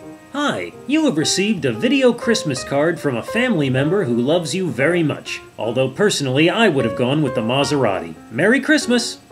Hi, you have received a video Christmas card from a family member who loves you very much. Although personally I would have gone with the Maserati. Merry Christmas!